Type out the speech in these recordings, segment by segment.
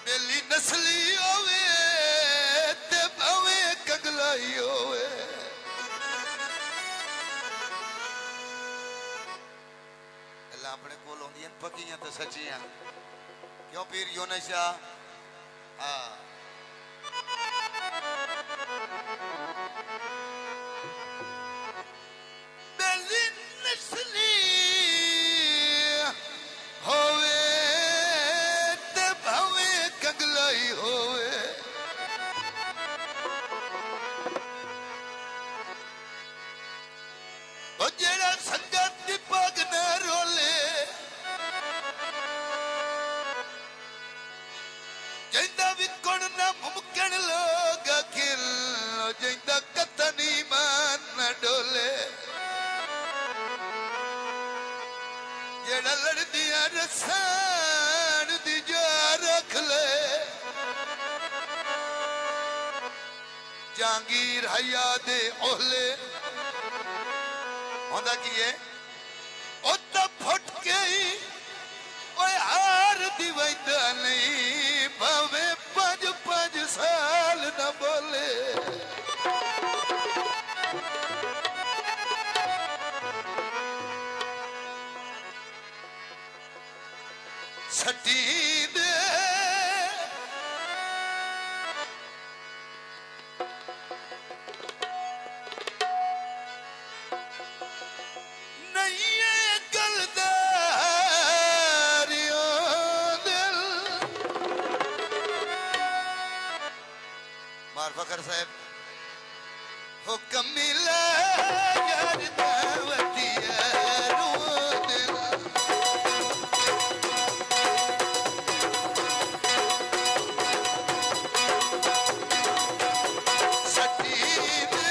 बेली नस्ली होवे ते भावे कगलाई होवे अल्लाह अपने कोल होंदियां पक्कियां ते सच्चियां क्यों पीर यूनुस शाह हाँ बेली नस्ली होवे ते भावे कगलाई होवे ओ जेड़ा संगत दी पग न रोले जिंदा विकण ना मुमकिन लोग अखिल जिंदा कतनी मान न डोले जेड़ा लड़दियां रसान दी जा रख ले जहांगीर हया दे ओहले होंदा की है ओ तो फुट के ही ओए हार दी वैंदा नहीं भावे 5-5 साल न बोले सटी दे फकर साहब हुक्म मिला यार दावतिया रो दिल सटी दे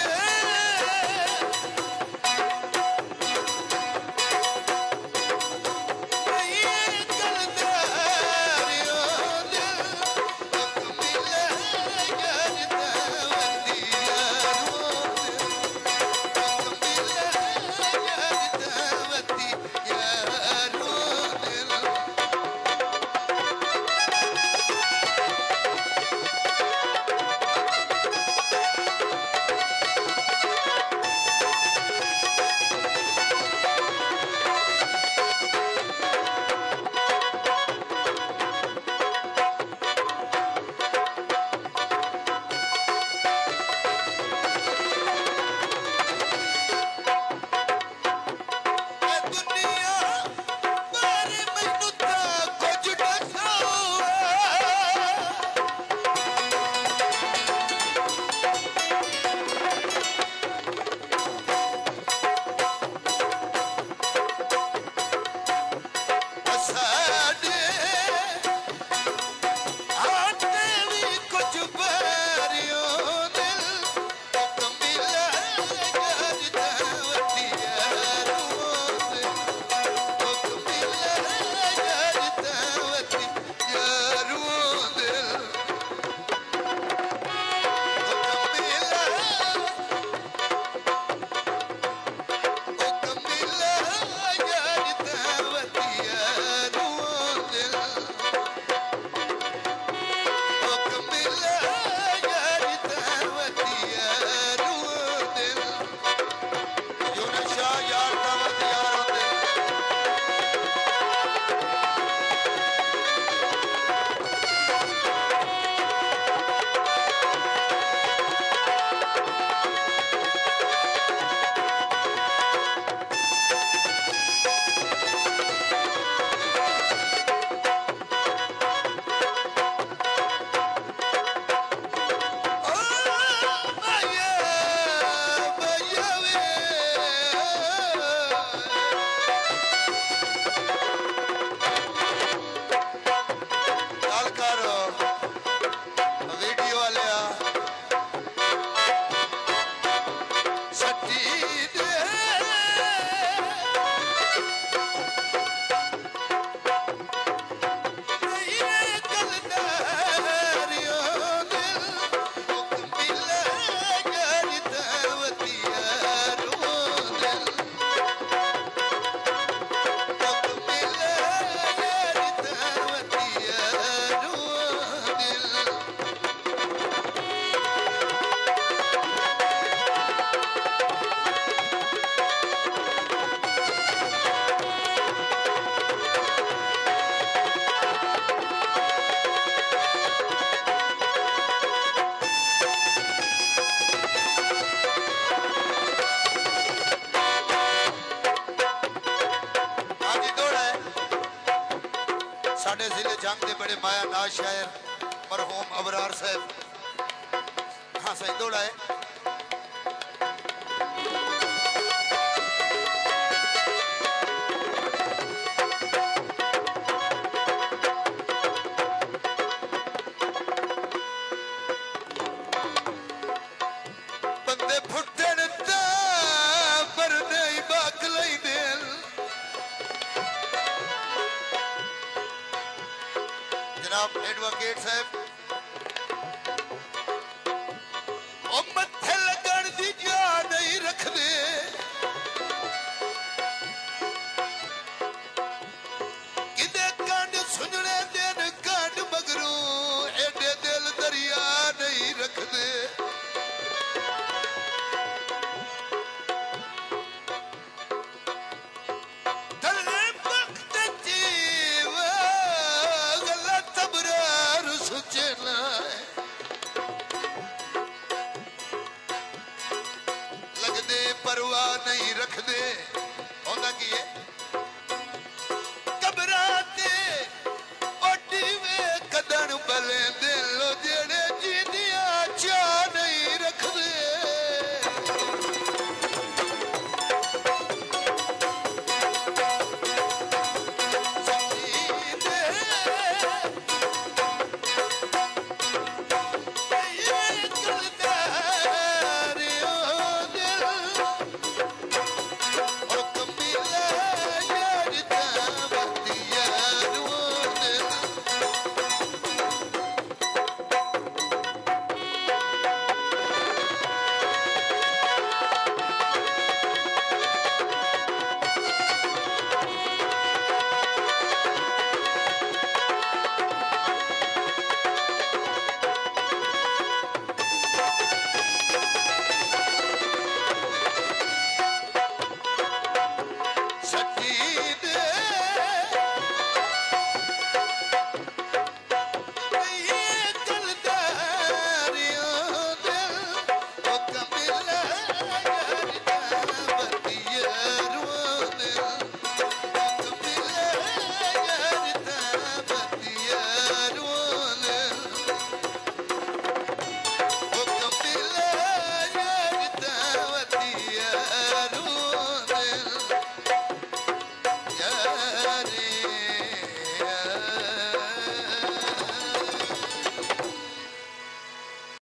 जिले जंग के बड़े माया नाज शायर मरहूम अबरार साहब। हाँ सही दौड़ा है। एडवोकेट साहब मथे लगन दी जा नहीं रखदे, किदे कंड सुनने दिन कंड मगरू एडे दिल दरिया नहीं रखदे। परवाह नहीं रखदे होंदा की है